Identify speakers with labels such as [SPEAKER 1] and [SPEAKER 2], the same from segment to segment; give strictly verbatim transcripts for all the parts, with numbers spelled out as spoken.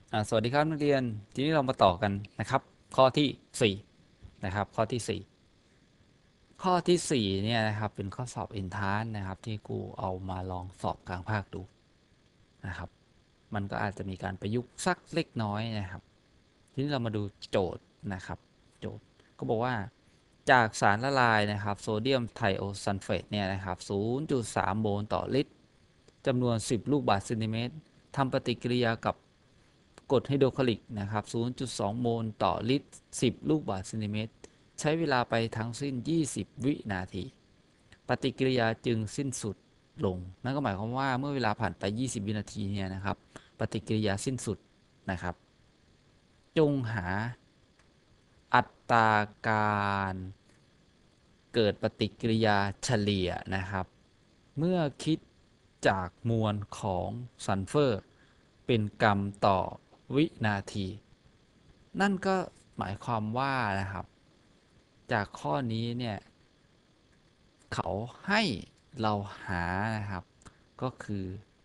[SPEAKER 1] อ่าสวัสดีครับนักเรียนทีนี้เรามาต่อกันนะครับข้อที่สี่นะครับข้อที่สี่ข้อที่สี่เนี่ยนะครับเป็นข้อสอบ เอ็น ที อาร์ เอ นะครับที่ครูเอามาลองสอบกลางภาคดูนะครับมันก็อาจจะมีการประยุกต์สักเล็กน้อยนะครับทีนี้เรามาดูโจทย์นะครับโจทย์ก็บอกว่าจากสารละลายนะครับโซเดียมไทโอซัลเฟตเนี่ยนะครับศูนย์จุดสาม โมลต่อลิตรจำนวนสิบลูกบาศก์เซนติเมตรทำปฏิกิริยากับกรดไฮโดรคลอริกนะครับศูนย์จุดสอง โมลต่อลิตรสิบลูกบาศก์เซนติเมตรใช้เวลาไปทั้งสิ้นยี่สิบวินาทีปฏิกิริยาจึงสิ้นสุดลงนั่นก็หมายความว่าเมื่อเวลาผ่านไปยี่สิบวินาทีเนี่ยนะครับปฏิกิริยาสิ้นสุดนะครับจงหาอัตราการเกิดปฏิกิริยาเฉลี่ยนะครับเมื่อคิดจากมวลของซัลเฟอร์เป็นกรัมต่อวินาทีนั่นก็หมายความว่านะครับจากข้อนี้เนี่ยเขาให้เราหานะครับก็คือ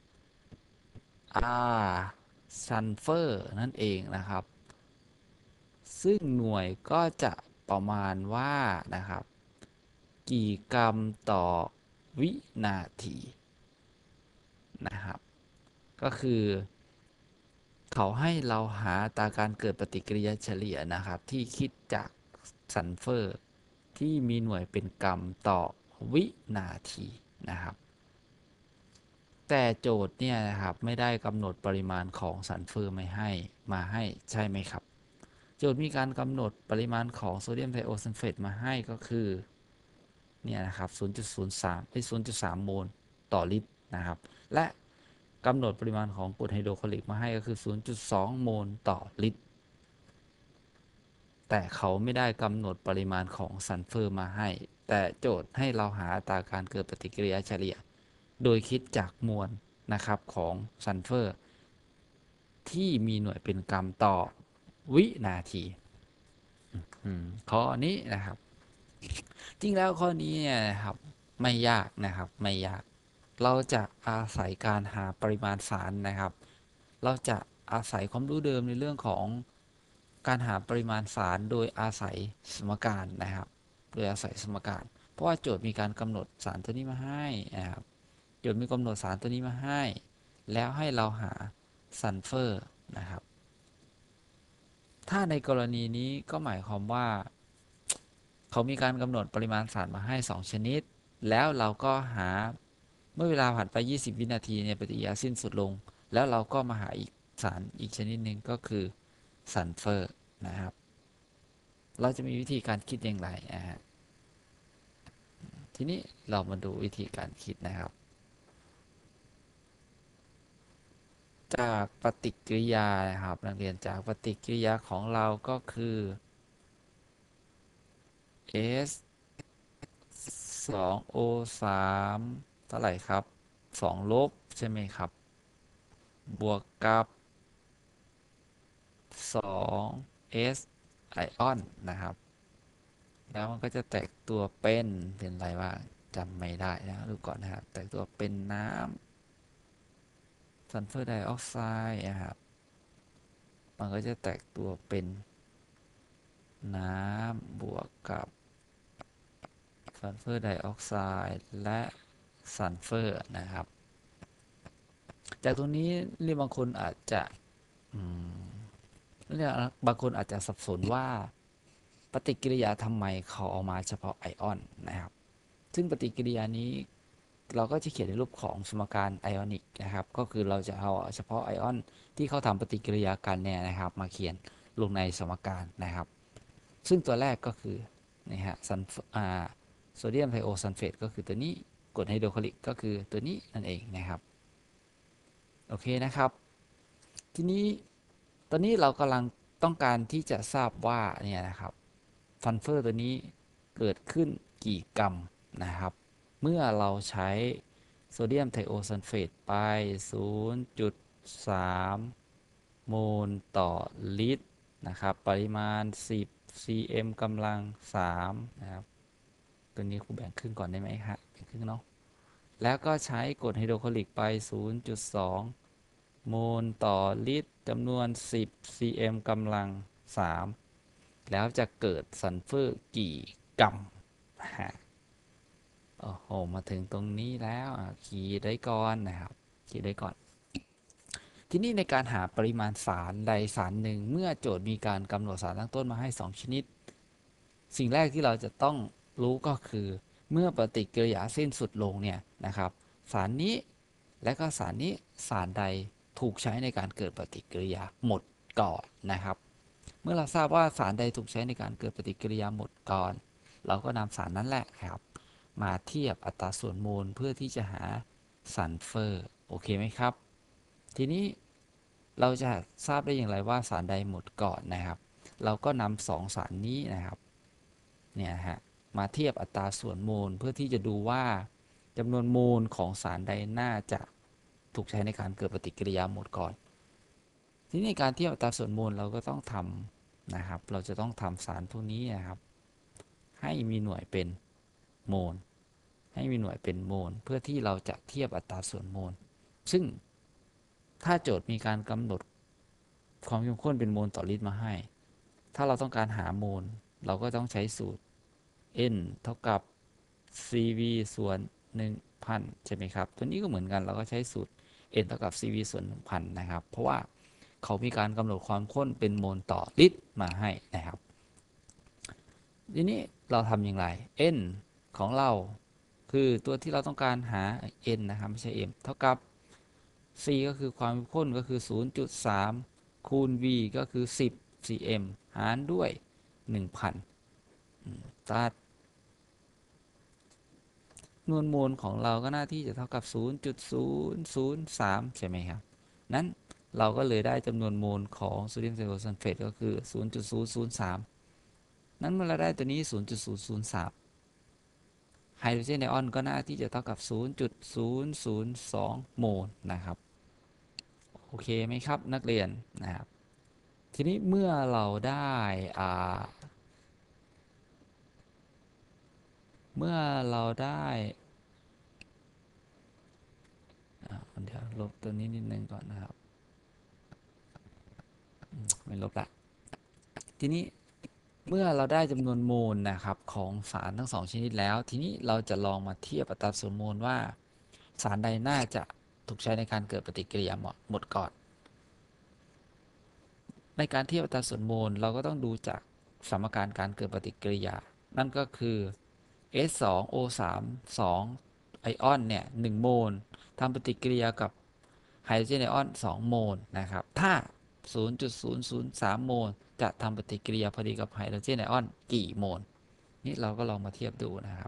[SPEAKER 1] R ซัลเฟอร์นั่นเองนะครับซึ่งหน่วยก็จะประมาณว่านะครับกี่กรัมต่อวินาทีนะครับก็คือเขาให้เราหาอัตราการเกิดปฏิกิริยาเฉลี่ยนะครับที่คิดจากซัลเฟอร์ที่มีหน่วยเป็นกรัมต่อวินาทีนะครับแต่โจทย์เนี่ยนะครับไม่ได้กำหนดปริมาณของซัลเฟอร์ไม่ให้มาให้ใช่ไหมครับโจทย์มีการกำหนดปริมาณของโซเดียมไทโอซัลเฟตมาให้ก็คือเนี่ยนะครับศูนย์จุดศูนย์สามไอ้ศูนย์จุดสามโมลต่อลิตรนะครับและกำหนดปริมาณของกรดไฮโดรคลอริกมาให้ก็คือศูนย์จุดสองโมลต่อลิตรแต่เขาไม่ได้กำหนดปริมาณของซัลเฟอร์มาให้แต่โจทย์ให้เราหาอัตราการเกิดปฏิกิริยาเฉลี่ยโดยคิดจากมวลนะครับของซัลเฟอร์ที่มีหน่วยเป็นกรัมต่อวินาทีข้อนี้นะครับจริงแล้วข้อนี้เนี่ยนะครับไม่ยากนะครับไม่ยากเราจะอาศัยการหาปริมาณสารนะครับเราจะอาศัยความรู้เดิมในเรื่องของการหาปริมาณสารโดยอาศัยสมการนะครับโดยอาศัยสมการเพราะว่าโจทย์มีการกำหนดสารตัวนี้มาให้นะครับโจทย์มีกำหนดสารตัวนี้มาให้แล้วให้เราหาซัลเฟอร์นะครับถ้าในกรณีนี้ก็หมายความว่าเขามีการกำหนดปริมาณสารมาให้สองชนิดแล้วเราก็หาเมื่อเวลาผ่านไปยี่สิบวินาทีเนี่ยปฏิกิริยาสิ้นสุดลงแล้วเราก็มาหาอีกสารอีกชนิดหนึ่งก็คือซัลเฟอร์นะครับเราจะมีวิธีการคิดอย่างไรนะฮะทีนี้เรามาดูวิธีการคิดนะครับจากปฏิกิริยานะครับนักเรียนจากปฏิกิริยาของเราก็คือ S สอง โอ สามเท่าไหร่ครับสองลบใช่ไหมครับบวกกับสอง เอส ไอออนนะครับแล้วมันก็จะแตกตัวเป็นเป็นอะไรบ้างจำไม่ได้นะดูก่อนนะครับแตกตัวเป็นน้ำซัลเฟอร์ไดออกไซด์นะครับมันก็จะแตกตัวเป็นน้ำบวกกับซัลเฟอร์ไดออกไซด์และซัลเฟอร์นะครับจากตรงนี้เรียกบางคนอาจจะเรียกบางคนอาจจะสับสนว่าปฏิกิริยาทำไมเขาเอามาเฉพาะไอออนนะครับซึ่งปฏิกิริยานี้เราก็จะเขียนในรูปของสมการไอออนิกนะครับก็คือเราจะเอาเฉพาะไอออนที่เขาทำปฏิกิริยากันเนี่ยนะครับมาเขียนลงในสมการนะครับซึ่งตัวแรกก็คือนะฮะซัลอ่าโซเดียมไทโอซัลเฟตก็คือตัวนี้กรดไฮโดรคลอริกก็คือตัวนี้นั่นเองนะครับโอเคนะครับทีนี้ตอนนี้เรากำลังต้องการที่จะทราบว่าเนี่ยนะครับซัลเฟอร์ตัวนี้เกิดขึ้นกี่กรัมนะครับเมื่อเราใช้โซเดียมไทโอซัลเฟตไป ศูนย์จุดสาม โมลต่อลิตรนะครับปริมาณ สิบ ซี เอ็ม กำลัง สามนะครับตัวนี้ครูแบ่งครึ่งก่อนได้ไหมครับแบ่งครึ่งเนาะแล้วก็ใช้กรดไฮโดรคลอริกไป ศูนย์จุดสองโมลต่อลิตรจำนวน สิบ ซี เอ็ม กำลัง สาม แล้วจะเกิดซัลเฟอร์กี่กรัมฮะโอ้โหมาถึงตรงนี้แล้วขีดได้ก่อนนะครับขีดได้ก่อน ทีนี้ในการหาปริมาณสารใดสารหนึ่งเมื่อโจทย์มีการกำหนดสารตั้งต้นมาให้ สอง ชนิด สิ่งแรกที่เราจะต้องรู้ก็คือเมื่อปฏิกิริยาสิ้นสุดลงเนี่ยนะครับสารนี้และก็สารนี้สารใดถูกใช้ในการเกิดปฏิกิริยาหมดก่อนนะครับเมื่อเราทราบว่าสารใดถูกใช้ในการเกิดปฏิกิริยาหมดก่อนเราก็นำสารนั้นแหละครับมาเทียบอัตราส่วนโมลเพื่อที่จะหาซัลเฟอร์โอเคไหมครับทีนี้เราจะทราบได้อย่างไรว่าสารใดหมดก่อนนะครับเราก็นำสองสารนี้นะครับเนี่ยฮะมาเทียบอัตราส่วนโมลเพื่อที่จะดูว่าจำนวนโมลของสารใดน่าจะถูกใช้ในการเกิดปฏิกิริยาหมดก่อนทีนี้ในการเทียบอัตราส่วนโมลเราก็ต้องทำนะครับเราจะต้องทำสารพวกนี้นะครับให้มีหน่วยเป็นโมลให้มีหน่วยเป็นโมลเพื่อที่เราจะเทียบอัตราส่วนโมลซึ่งถ้าโจทย์มีการกำหนดความเข้มข้นเป็นโมลต่อลิตรมาให้ถ้าเราต้องการหาโมลเราก็ต้องใช้สูตร n เท่ากับ cv ส่วน หนึ่งพัน ใช่ไหมครับตัวนี้ก็เหมือนกันเราก็ใช้สูตร n เท่ากับ cv ส่วน หนึ่งพัน นะครับเพราะว่าเขามีการกำหนดความข้นเป็นโมลต่อลิตรมาให้นะครับทีนี้เราทำอย่างไร n ของเราคือตัวที่เราต้องการหา n นะครับไม่ใช่ m เท่ากับ c ก็คือความข้นก็คือ ศูนย์จุดสาม คูณ v ก็คือ สิบ ซี เอ็ม หารด้วย หนึ่งพัน ตัดจำนวนโมลของเราก็หน้าที่จะเท่ากับ ศูนย์จุดศูนย์ศูนย์สาม ใช่ไหมครับนั้นเราก็เลยได้จำนวนโมลของโซเดียมไซโอซัลเฟตก็คือ ศูนย์จุดศูนย์ศูนย์สาม นั้นเมื่อเราได้ตัวนี้ ศูนย์จุดศูนย์ศูนย์สาม ไฮโดรเจนไอออนก็หน้าที่จะเท่ากับ ศูนย์จุดศูนย์ศูนย์สอง โมลนะครับโอเคไหมครับนักเรียนนะครับทีนี้เมื่อเราได้อ่าเมื่อเราได้เดี๋ยวลบตัวนี้นิดนึงก่อนนะครับไม่ลบละทีนี้เมื่อเราได้จำนวนโมลนะครับของสารทั้งสองชนิดแล้วทีนี้เราจะลองมาเทียบอัตราส่วนโมลว่าสารใดน่าจะถูกใช้ในการเกิดปฏิกิริยาหมดก่อนในการเทียบอัตราส่วนโมลเราก็ต้องดูจากสมการการเกิดปฏิกิริยานั่นก็คือ เอส สอง โอ สาม สอง ไอออนเนี่ยหนึ่งโมลทำปฏิกิริยากับไฮโดรเจนไอออนสองโมลนะครับถ้า ศูนย์จุดศูนย์ศูนย์สาม โมลจะทำปฏิกิริยาพอดีกับไฮโดรเจนไอออนกี่โมลนี่เราก็ลองมาเทียบดูนะครับ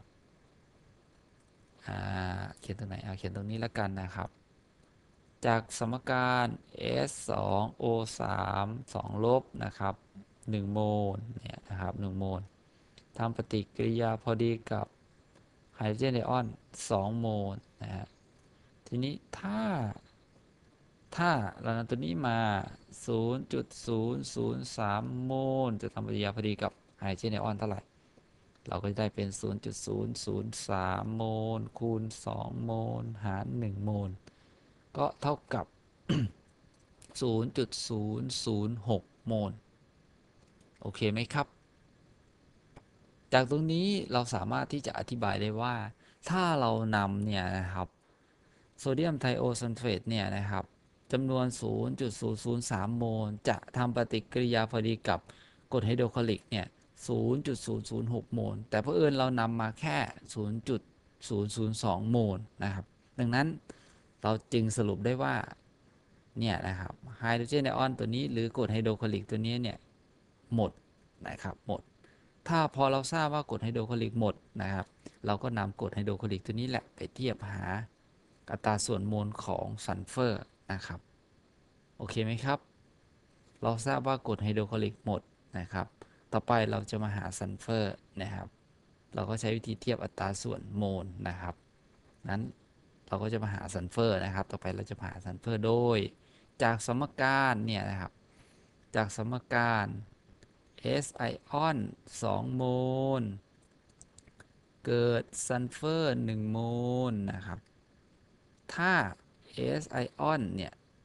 [SPEAKER 1] เขียนตรงไหนเอาเขียนตรงนี้แล้วกันนะครับจากสมการ เอส สอง โอ สาม สอง ลบนะครับหนึ่งโมลเนี่ยนะครับหนึ่งโมลทำปฏิกิริยาพอดีกับไฮโดรเจนไอออนสองโมลนะฮะทีนี้ถ้าถ้าเรานำตัวนี้มา ศูนย์จุดศูนย์ศูนย์สาม โมลจะทำปฏิกิริยาพอดีกับไฮโดรเจนไอออนเท่าไหร่เราก็จะได้เป็น ศูนย์จุดศูนย์ศูนย์สาม โมลคูณสองโมลหารหนึ่งโมลก็เท่ากับ ศูนย์จุดศูนย์ศูนย์หก โมลโอเคไหมครับจากตรงนี้เราสามารถที่จะอธิบายได้ว่าถ้าเรานำเนี่ยนะครับโซเดียมไทโอซัลเฟตเนี่ยนะครับจำนวน ศูนย์จุดศูนย์ศูนย์สาม โมลจะทำปฏิกิริยาพอดีกับกรดไฮโดรคลอริกเนี่ย ศูนย์จุดศูนย์ศูนย์หก โมลแต่เพอเอิญเรานำมาแค่ ศูนย์จุดศูนย์ศูนย์สอง โมลนะครับดังนั้นเราจึงสรุปได้ว่าเนี่ยนะครับไฮโดรเจนไอออนตัวนี้หรือกรดไฮโดรคลอริกตัวนี้เนี่ยหมดนะครับหมดถ้าพอเราทราบว่ากรดไฮโดรคลอริกหมดนะครับเราก็นำกรดไฮโดรคลอริกตัวนี้แหละไปเทียบหาอัตราส่วนโมลของซัลเฟอร์นะครับโอเคไหมครับเราทราบว่ากรดไฮโดรคลอริกหมดนะครับต่อไปเราจะมาหาซัลเฟอร์นะครับเราก็ใช้วิธีเทียบอัตราส่วนโมลนะครับนั้นเราก็จะมาหาซัลเฟอร์นะครับต่อไปเราจะมาหาซัลเฟอร์โดยจากสมการเนี่ยนะครับจากสมการ S ไอออนสองโมลเกิดซัลเฟอร์หนึ่งโมลนะครับถ้า S ไอออนเนี่ย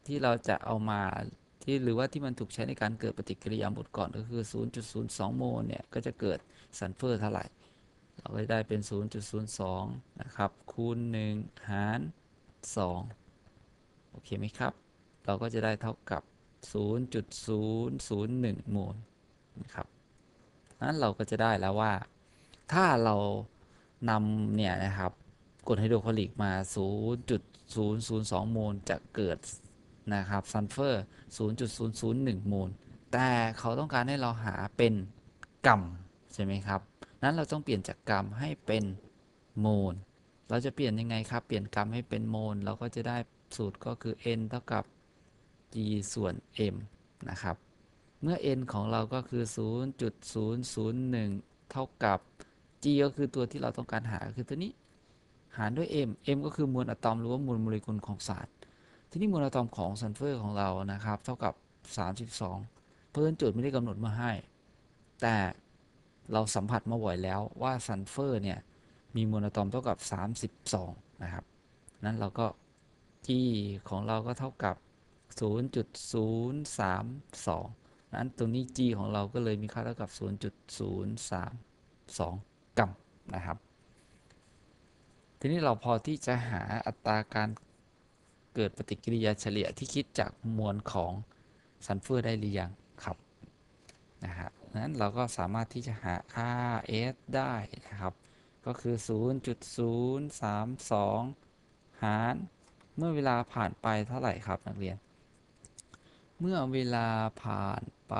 [SPEAKER 1] ที่เราจะเอามาที่หรือว่าที่มันถูกใช้ในการเกิดปฏิกิริยาหมดก่อนก็คือ ศูนย์จุดศูนย์สอง โมลเนี่ยก็จะเกิดซัลเฟอร์เท่าไหร่เราก็ได้เป็น ศูนย์จุดศูนย์สอง นะครับคูณหนึ่งหารสองโอเคไหมครับเราก็จะได้เท่ากับ ศูนย์จุดศูนย์ศูนย์หนึ่ง โมลนะครับนั้นเราก็จะได้แล้วว่าถ้าเรานำเนี่ยนะครับกรดไฮโดรคลอริกมา ศูนย์จุดศูนย์ศูนย์สอง โมลจะเกิดนะครับซัลเฟอร์ ศูนย์จุดศูนย์ศูนย์หนึ่ง โมลแต่เขาต้องการให้เราหาเป็นกรัมใช่ไหมครับนั้นเราต้องเปลี่ยนจากกรัมให้เป็นโมลเราจะเปลี่ยนยังไงครับเปลี่ยนกรัมให้เป็นโมลเราก็จะได้สูตรก็คือ n เท่ากับ g ส่วน m นะครับเมื่อ n ของเราก็คือ ศูนย์จุดศูนย์ศูนย์หนึ่ง เท่ากับ g ก็คือตัวที่เราต้องการหาคือตัวนี้หารด้วย m m ก็คือมวลอะตอมหรือว่ามวลโมเลกุลของสารทีนี้มวลอะตอมของซัลเฟอร์ของเรานะครับเท่ากับสามสิบสองเพิ่นโจทย์ไม่ได้กำหนดมาให้แต่เราสัมผัสมาบ่อยแล้วว่าซัลเฟอร์เนี่ยมีมวลอะตอมเท่ากับสามสิบสองนะครับนั้นเราก็ g ของเราก็เท่ากับ ศูนย์จุดศูนย์สามสอง นั้นตรงนี้ g ของเราก็เลยมีค่าเท่ากับ ศูนย์จุดศูนย์สามสอง กรัมนะครับทีนี้เราพอที่จะหาอัตราการเกิดปฏิกิริยาเฉลี่ยที่คิดจากมวลของซัลเฟอร์ได้หรือยังครับนะครับนั้นเราก็สามารถที่จะหา อาร์ เอส ได้นะครับก็คือ ศูนย์จุดศูนย์สามสอง หารเมื่อเวลาผ่านไปเท่าไหร่ครับนักเรียนเมื่อเวลาผ่านไป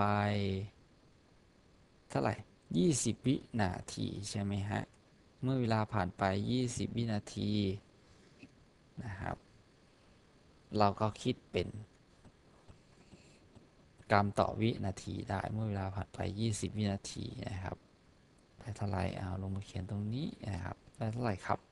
[SPEAKER 1] เท่าไหร่ยี่สิบวินาทีใช่ไหมฮะเมื่อเวลาผ่านไปยี่สิบวินาทีนะครับเราก็คิดเป็นกรัมต่อวินาทีได้เมื่อเวลาผ่านไปยี่สิบวินาทีนะครับได้เท่าไหร่เอาลงมาเขียนตรงนี้นะครับได้เท่าไหร่ครับ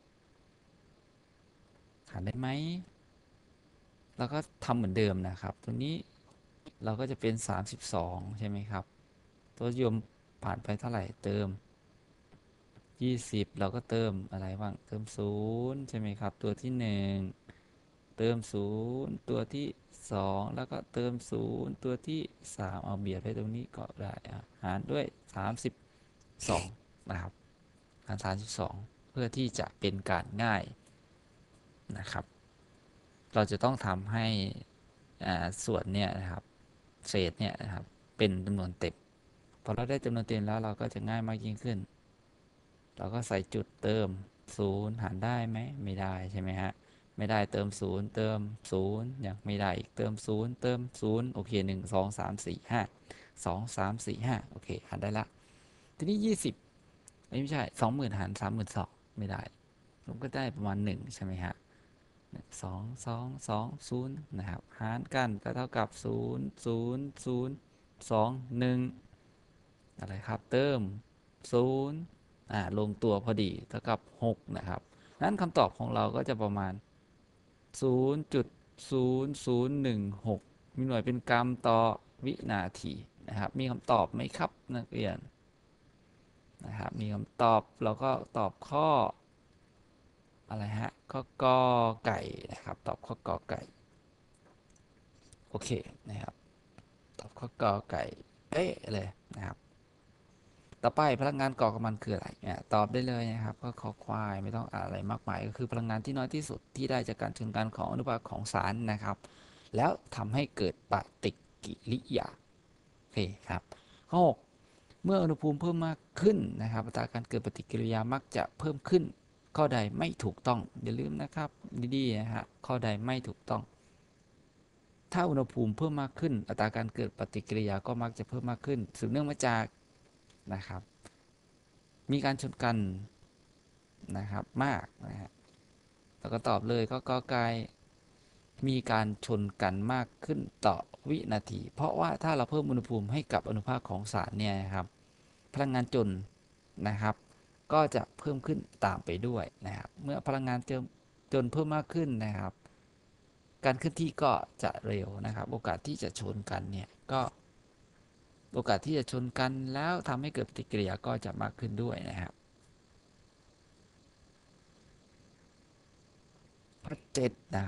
[SPEAKER 1] หารได้ไหมเราก็ทำเหมือนเดิมนะครับตรงนี้เราก็จะเป็นสามสิบสองใช่ไหมครับตัวโยมผ่านไปเท่าไหร่เติมยี่สิบเราก็เติมอะไรบ้างเติมศูนย์ใช่ไหมครับตัวที่หนึ่งเติมศูนย์ตัวที่สองแล้วก็เติมศูนย์ตัวที่สามเอาเบียดไว้ตรงนี้ก็ได้หารด้วยสามสิบสองนะครับหารสามสิบสองเพื่อที่จะเป็นการง่ายนะครับเราจะต้องทำให้ส่วนเนี่ยนะครับเศษเนี่ยนะครับเป็นจำนวนเต็มพอเราได้จำนวนเต็มแล้วเราก็จะง่ายมากยิ่งขึ้นเราก็ใส่จุดเติมศูนย์หารได้ไหมไม่ได้ใช่ไหมฮะไม่ได้เติมศูนย์เติมศูนย์ยังไม่ได้อีกเติมศูนย์เติมศูนย์โอเคหนึ่งสองสามสี่ห้าสองสามสี่ห้าโอเคหารได้ละทีนี้ยี่สิบไม่ใช่สองหมื่นหารสามหมื่นสองไม่ได้ผมก็ได้ประมาณหนึ่งใช่ไหมฮะสองสองสองศูนย์นะครับหารกันก็เท่ากับศูนย์ศูนย์ศูนย์สองหนึ่งอะไรครับเติมศูนย์อ่าลงตัวพอดีเท่ากับหกนะครับนั้นคำตอบของเราก็จะประมาณ ศูนย์จุดศูนย์ศูนย์หนึ่งหก มีหน่วยเป็นกรัมต่อวินาทีนะครับมีคำตอบไหมครับนักเรียนนะครับมีคำตอบเราก็ตอบข้ออะไรฮะข้อกอไก่นะครับตอบข้อกอไก่โอเคนะครับตอบข้อกอไก่เอ๊ะเลยนะครับต่อไปพลังงานก่อกับมันคืออะไรเนี่ยตอบได้เลยนะครับก็ขอควายไม่ต้องอะไรมากมายก็คือพลังงานที่น้อยที่สุดที่ได้จากการชนกันของอนุภาคของสารนะครับแล้วทำให้เกิดปฏิกิริยาโอเคครับข้อหกเมื่ออุณหภูมิเพิ่มมากขึ้นนะครับอัตราการเกิดปฏิกิริยามักจะเพิ่มขึ้นข้อใดไม่ถูกต้องอย่าลืมนะครับดีๆนะฮะข้อใดไม่ถูกต้องถ้าอุณหภูมิเพิ่มมากขึ้นอัตราการเกิดปฏิกิริยาก็มักจะเพิ่มมากขึ้นสืบเนื่องมาจากนะครับมีการชนกันนะครับมากนะฮะแล้วก็ตอบเลยก็กอไก่มีการชนกันมากขึ้นต่อวินาทีเพราะว่าถ้าเราเพิ่มอุณหภูมิให้กับอนุภาคของสารเนี่ยนะครับพลังงานจนนะครับก็จะเพิ่มขึ้นตามไปด้วยนะครับเมื่อพลังงานจนเพิ่มมากขึ้นนะครับการเคลื่อนที่ก็จะเร็วนะครับโอกาสที่จะชนกันเนี่ยก็โอกาสที่จะชนกันแล้วทำให้เกิดปฏิกิริยาก็จะมากขึ้นด้วยนะครับข้อเจ็ดนะครับ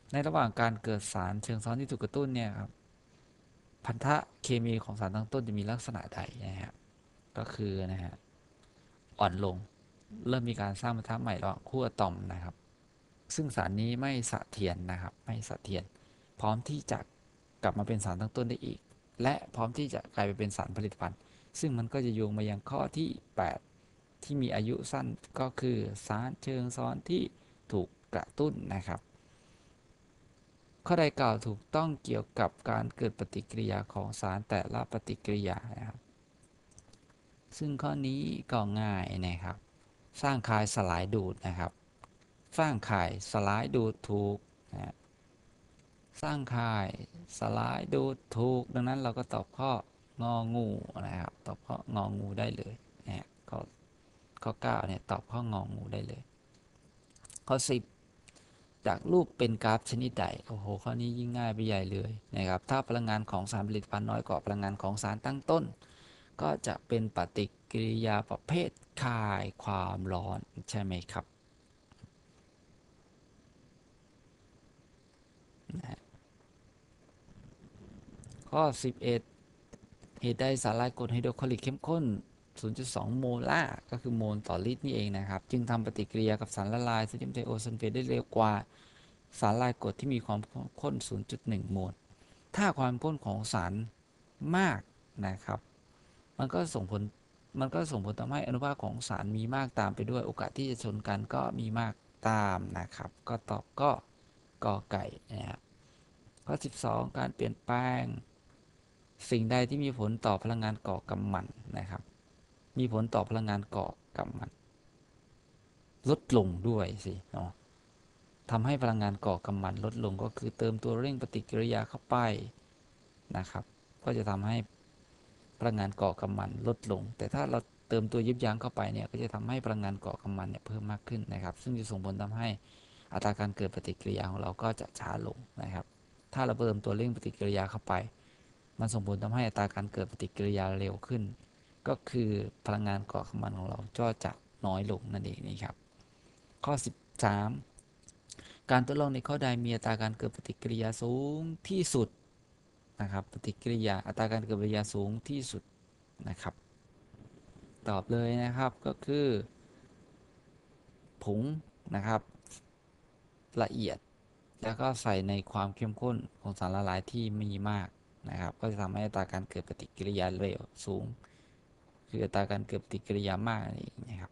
[SPEAKER 1] ในระหว่างการเกิดสารเชิงซ้อนที่ถูกกระตุ้นเนี่ยครับพันธะเคมีของสารตั้งต้นจะมีลักษณะใดนะฮะก็คือนะฮะอ่อนลงเริ่มมีการสร้างพันธะใหม่ระหว่างขั้วอะตอมนะครับซึ่งสารนี้ไม่เสถียรนะครับไม่เสถียรพร้อมที่จะกลับมาเป็นสารตั้งต้นได้อีกและพร้อมที่จะกลายไปเป็นสารผลิตภัณฑ์ซึ่งมันก็จะโยงมายังข้อที่แปดที่มีอายุสั้นก็คือสารเชิงซ้อนที่ถูกกระตุ้นนะครับข้อใดกล่าวถูกต้องเกี่ยวกับการเกิดปฏิกิริยาของสารแต่ละปฏิกิริยานะครับซึ่งข้อนี้ก็ง่ายนะครับสร้างคายสลายดูดนะครับสร้างคายสลายดูดถูกนะสร้างคายสลายดูดถูกดังนั้นเราก็ตอบข้ององูนะครับตอบข้ององูได้เลยนะข้อข้อเก้าเนี่ยตอบข้ององูได้เลยข้อสิบจากรูปเป็นกราฟชนิดใดโอ้โหข้อนี้ยิ่งง่ายไปใหญ่เลยนะครับถ้าพลังงานของสารผลิตภัณฑ์น้อยกว่าพลังงานของสารตั้งต้นก็จะเป็นปฏิกิริยาประเภทคายความร้อนใช่ไหมครับนะข้อสิบเอ็ดเหตุใดสารลายกรดไฮโดรคลอริกเข้มข้น ศูนย์จุดสอง โมลาร์ก็คือโมลต่อลิตรนี่เองนะครับจึงทำปฏิกิริยากับสารละลายโซเดียมไทโอซัลเฟตได้เร็วกว่าสารลายกรดที่มีความข้น ศูนย์จุดหนึ่ง โมลถ้าความข้นของสารมากนะครับมันก็ส่งผลมันก็ส่งผลทำให้อนุภาคของสารมีมากตามไปด้วยโอกาสที่จะชนกันก็มีมากตามนะครับก็ตอบก็กอไก่นะครับข้อสิบสองการเปลี่ยนแปลงสิ่งใดที่มีผลต่อพลังงานก่อกำมันนะครับมีผลต่อพลังงานก่อกำมันลดลงด้วยสิเนาะทำให้พลังงานก่อกำมันลดลงก็คือเติมตัวเร่งปฏิกิริยาเข้าไปนะครับก็จะทำให้พลังงานก่อกำมันลดลงแต่ถ้าเราเติมตัวยับยั้งเข้าไปเนี่ยก็จะทำให้พลังงานก่อกำมันเนี่ยเพิ่มมากขึ้นนะครับซึ่งจะส่งผลทำให้อัตราการเกิดปฏิกิริยาของเราก็จะช้าลงนะครับถ้าเราเติมตัวเร่งปฏิกิริยาเข้าไปมันส่งผลทำให้อัตราการเกิดปฏิกิริยาเร็วขึ้นก็คือพลังงานก่อกำมันของเราก็จะน้อยลงนั่นเองนี่ครับข้อสิบสามการทดลองในข้อใดมีอัตราการเกิดปฏิกิริยาสูงที่สุดนะครับปฏิกิริยาอัตราการเกิดปฏิกิริยาสูงที่สุดนะครับตอบเลยนะครับก็คือผงนะครับละเอียดแล้วก็ใส่ในความเข้มข้นของสารละลายที่มีมากนะครับก็จะทำให้อัตราการเกิดปฏิกิริยาเร็วสูงคืออัตราการเกิดปฏิกิริยามากนี่นะครับ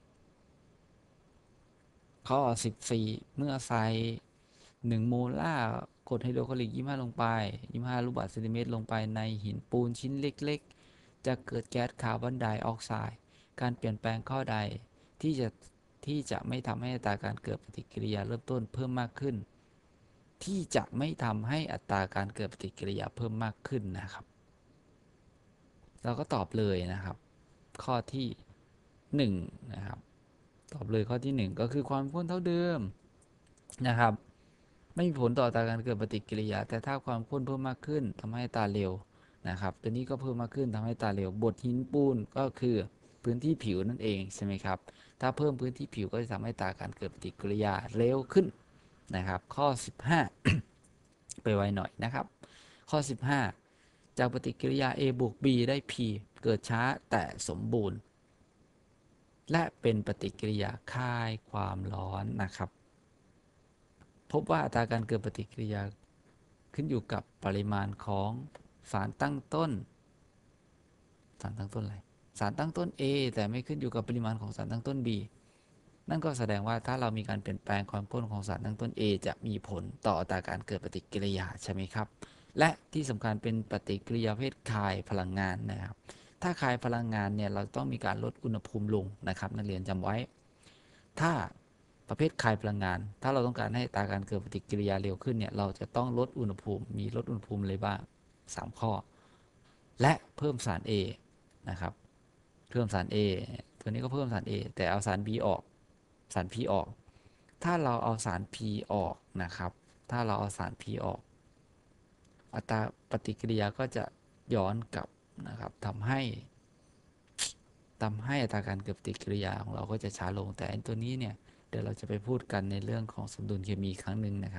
[SPEAKER 1] ข้อสิบสี่เมื่อใส่หนึ่งโมลาร์กรดไฮโดรคลอริกยี่สิบห้าลงไปยี่สิบห้าลูกบาศก์เซนติเมตรลงไปในหินปูนชิ้นเล็กๆจะเกิดแก๊สคาร์บอนไดออกไซด์การเปลี่ยนแปลงข้อใดที่จะที่จะไม่ทำให้อัตราการเกิดปฏิกิริยาเริ่มต้นเพิ่มมากขึ้นที่จะไม่ทำให้อัตราการเกิดปฏิกิริยาเพิ่มมากขึ้นนะครับเราก็ตอบเลยนะครับข้อที่หนึ่งนะครับตอบเลยข้อที่หนึ่งก็คือความข้นเท่าเดิมนะครับไม่มีผลต่ออัตราการเกิดปฏิกิริยาแต่ถ้าความข้นเพิ่มมากขึ้นทำให้อัตราเร็วนะครับตัวนี้ก็เพิ่มมากขึ้นทำให้อัตราเร็วบดหินปูนก็คือพื้นที่ผิวนั่นเองใช่ไหมครับถ้าเพิ่มพื้นที่ผิวก็จะทำให้อัตราการเกิดปฏิกิริยาเร็วขึ้นนะครับข้อสิบห้า ไปไวหน่อยนะครับข้อสิบห้าจากปฏิกิริยา A บวก B ได้ P เกิดช้าแต่สมบูรณ์และเป็นปฏิกิริยาคายความร้อนนะครับพบว่าอัตราการเกิดปฏิกิริยาขึ้นอยู่กับปริมาณของสารตั้งต้นสารตั้งต้นอะไรสารตั้งต้น A แต่ไม่ขึ้นอยู่กับปริมาณของสารตั้งต้น B นั่นก็แสดงว่าถ้าเรามีการเปลี่ยนแปลงความข้นของสารตั้งต้น A จะมีผลต่ออัตราการเกิดปฏิกิริยาใช่ไหมครับและที่สำคัญเป็นปฏิกิริยาประเภทคายพลังงานนะครับถ้าคายพลังงานเนี่ยเราต้องมีการลดอุณหภูมิลงนะครับนักเรียนจำไว้ถ้าประเภทคายพลังงานถ้าเราต้องการให้อัตราการเกิดปฏิกิริยาเร็วขึ้นเนี่ยเราจะต้องลดอุณหภูมิมีลดอุณหภูมิเลยบ้างสามข้อและเพิ่มสาร A นะครับเพิ่มสาร A ตัวนี้ก็เพิ่มสาร A แต่เอาสาร B ออกสาร P ออกถ้าเราเอาสาร P ออกนะครับถ้าเราเอาสาร P ออกอัตราปฏิกิริยาก็จะย้อนกลับนะครับทำให้ทำให้อัตราการเกิดปฏิกิริยาของเราก็จะช้าลงแต่อันตัวนี้เนี่ยเดี๋ยวเราจะไปพูดกันในเรื่องของสมดุลเคมีครั้งหนึ่งนะครับ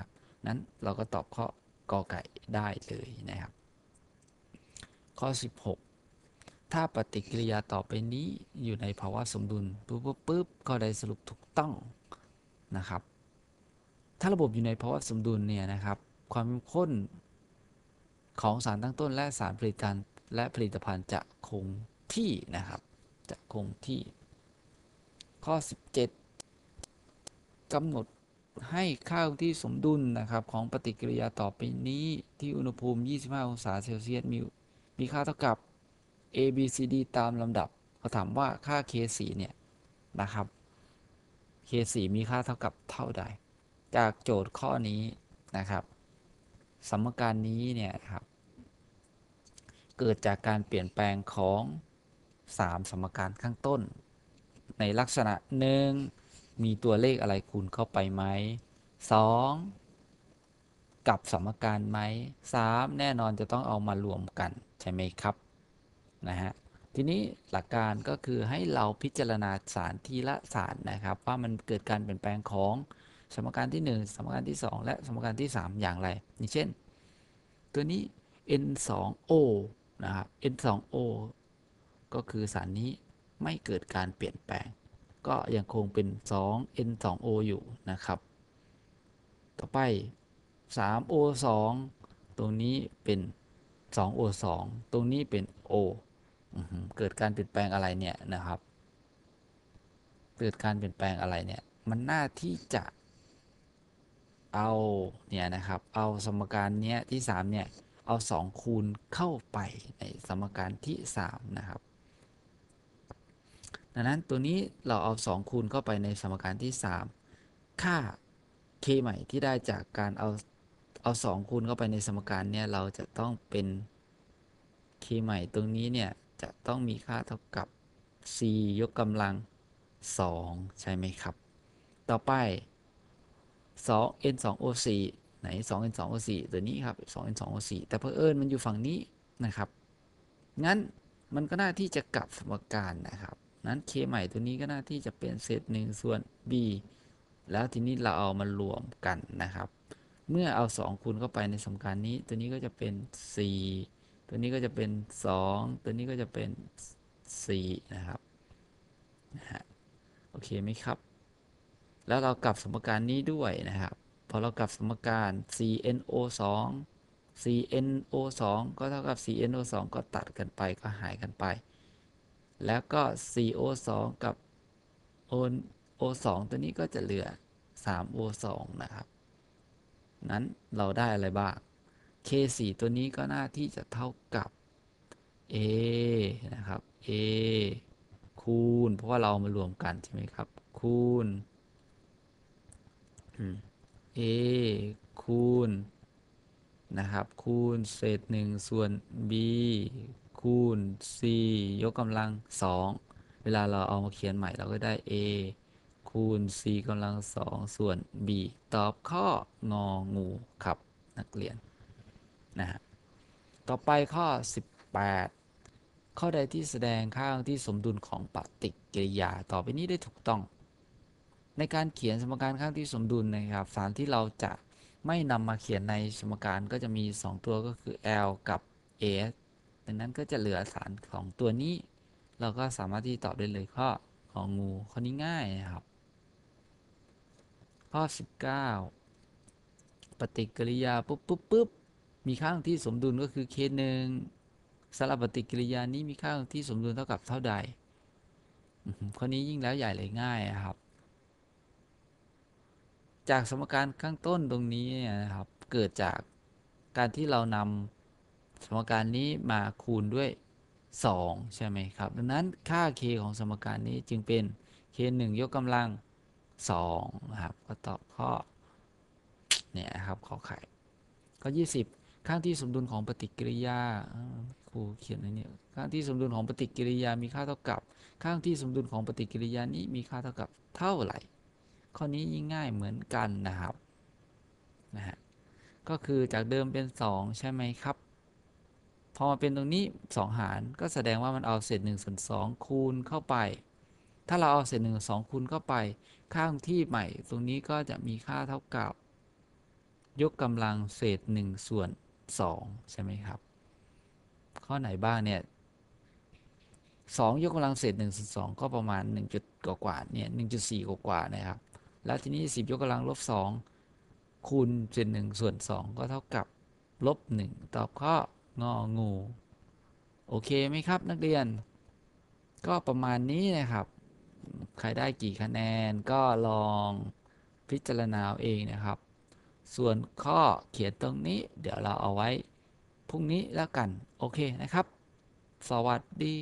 [SPEAKER 1] นั้นเราก็ตอบข้อกอไก่ได้เลยนะครับ ข้อสิบหกถ้าปฏิกิริยาต่อไปนี้อยู่ในภาวะสมดุลปุ๊บปุ๊บปุ๊บข้อใดสรุปถูกต้องนะครับ ถ้าระบบอยู่ในภาวะสมดุลเนี่ยนะครับ ความเข้มข้นของสารตั้งต้นและสารผลิตการและผลิตภัณฑ์จะคงที่นะครับ จะคงที่ ข้อสิบเจ็ดกำหนดให้ค่าคงที่สมดุลนะครับของปฏิกิริยาต่อไปนี้ที่อุณหภูมิ ยี่สิบห้า องศาเซลเซียสมีมีค่าเท่ากับ A B C D ตามลำดับเขาถามว่าค่า เค โฟร์ เนี่ยนะครับ เค โฟร์ มีค่าเท่ากับเท่าใด จากโจทย์ข้อนี้นะครับสมการนี้เนี่ยครับเกิดจากการเปลี่ยนแปลงของสามสมการข้างต้นในลักษณะหนึ่งมีตัวเลขอะไรคูณเข้าไปไหมสองกับสมการไหมสามแน่นอนจะต้องเอามารวมกันใช่ไหมครับนะฮะทีนี้หลักการก็คือให้เราพิจารณาสารทีละสารนะครับว่ามันเกิดการเปลี่ยนแปลงของสมการที่หนึ่งสมการที่สองและสมการที่สามอย่างไรอย่างเช่นตัวนี้ เอ็น ทู โอ นะครับ เอ็น ทู โอ ก็คือสารนี้ไม่เกิดการเปลี่ยนแปลงก็ยังคงเป็น สอง เอ็น ทู โอ อยู่นะครับต่อไป สาม โอ สอง ตรงนี้เป็น สอง โอ สอง ตรงนี้เป็น O เกิดการเปลี่ยนแปลงอะไรเนี่ยนะครับเกิดการเปลี่ยนแปลงอะไรเนี่ยมันน่าที่จะเอาเนี่ยนะครับเอาสมการเนี้ยที่สามเนี่ยเอาสองคูณเข้าไปในสมการที่สามนะครับดังนั้นตัวนี้เราเอาสองคูณเข้าไปในสมการที่สามค่า k ใหม่ที่ได้จากการเอาเอาสองคูณเข้าไปในสมการเนี่ยเราจะต้องเป็น k ใหม่ตรงนี้เนี่ยจะต้องมีค่าเท่ากับ c ยกกำลังสองใช่ไหมครับต่อไป สอง เอ็น ทู โอ โฟร์ ไหน สอง เอ็น ทู โอ โฟร์ ตัวนี้ครับ สอง เอ็น ทู โอ โฟร์ แต่เพอเอิญมันอยู่ฝั่งนี้นะครับงั้นมันก็น่าที่จะกลับสมการนะครับนั้น k ใหม่ตัวนี้ก็น่าที่จะเป็นเศษหนึ่งส่วน b แล้วทีนี้เราเอามารวมกันนะครับเมื่อเอาสองคูณเข้าไปในสมการนี้ตัวนี้ก็จะเป็นสี่ตัวนี้ก็จะเป็นสองตัวนี้ก็จะเป็นสี่นะครับนะฮะโอเคไหมครับแล้วเรากลับสมการนี้ด้วยนะครับพอเรากลับสมการ ซี เอ็น โอ สอง ซี เอ็น โอ สอง ก็เท่ากับ ซี เอ็น โอ สอง ก็ตัดกันไปก็หายกันไปแล้วก็ ซี โอ สอง กับ โอ สอง ตัวนี้ก็จะเหลือ สาม โอ สอง นะครับนั้นเราได้อะไรบ้าง เค โฟร์ ตัวนี้ก็น่าที่จะเท่ากับ A นะครับ A คูณเพราะว่าเรามารวมกันใช่ไหมครับคูณ A คูณนะครับคูณเศษหนึ่งส่วน b คูณ c ยกกำลังสองเวลาเราเอามาเขียนใหม่เราก็ได้ a คูณ c กำลังสองส่วน b ตอบข้ององูครับนักเรียนนะฮะต่อไปข้อสิบแปดข้อใดที่แสดงค่าที่สมดุลของปฏิกิริยาต่อไปนี้ได้ถูกต้องในการเขียนสมการค่าที่สมดุลนะครับสารที่เราจะไม่นำมาเขียนในสมการก็จะมีสองตัวก็คือ L กับ S ดังนั้นก็จะเหลือสารของตัวนี้เราก็สามารถที่ตอบได้เลยข้อของงูข้อนี้ง่ายนะครับข้อสิบเก้าปฏิกิริยาปุ๊บปุ๊บปุ๊บมีค่าที่สมดุลก็คือ เค หนึ่ง สำหรับปฏิกิริยานี้มีค่าที่สมดุลเท่ากับเท่าใดข้อนี้ยิ่งแล้วใหญ่เลยง่ายครับจากสมการข้างต้นตรงนี้นะครับเกิดจากการที่เรานำสมการนี้มาคูณด้วยสองใช่ไหมครับดังนั้นค่า k ของสมการนี้จึงเป็น เค หนึ่ง ยกกำลังสองนะครับก็ตอบข้อเนี่ยครับข้อไข่ข้อยี่สิบค่าที่สมดุลของปฏิกิริยาครูเขียนในนี้ค่าที่สมดุลของปฏิกิริยามีค่าเท่ากับค่าที่สมดุลของปฏิกิริยานี้มีค่าเท่ากับเท่าไหร่ข้อนี้ยิ่งง่ายเหมือนกันนะครับนะฮะก็คือจากเดิมเป็นสองใช่ไหมครับพอมาเป็นตรงนี้สองหารก็แสดงว่ามันเอาเศษหนึ่งส่วนสองคูณเข้าไปถ้าเราเอาเศษหนึ่งส่วนสองคูณเข้าไปค่าที่ใหม่ตรงนี้ก็จะมีค่าเท่ากับยกกำลังเศษหนึ่งส่วนสองใช่ไหมครับข้อไหนบ้างเนี่ยสองยกกำลังเศษหนึ่งส่วนสองก็ประมาณหนึ่งจุดกว่าๆเนี่ยหนึ่งจุดสี่กว่าๆนะครับแล้วทีนี้สิบยกกำลังลบสองคูณเศษหนึ่งส่วนสองก็เท่ากับลบหนึ่งตอบข้ององูโอเคไหมครับนักเรียนก็ประมาณนี้นะครับใครได้กี่คะแนนก็ลองพิจารณาเอาเองนะครับส่วนข้อเขียนตรงนี้เดี๋ยวเราเอาไว้พรุ่งนี้แล้วกันโอเคนะครับสวัสดี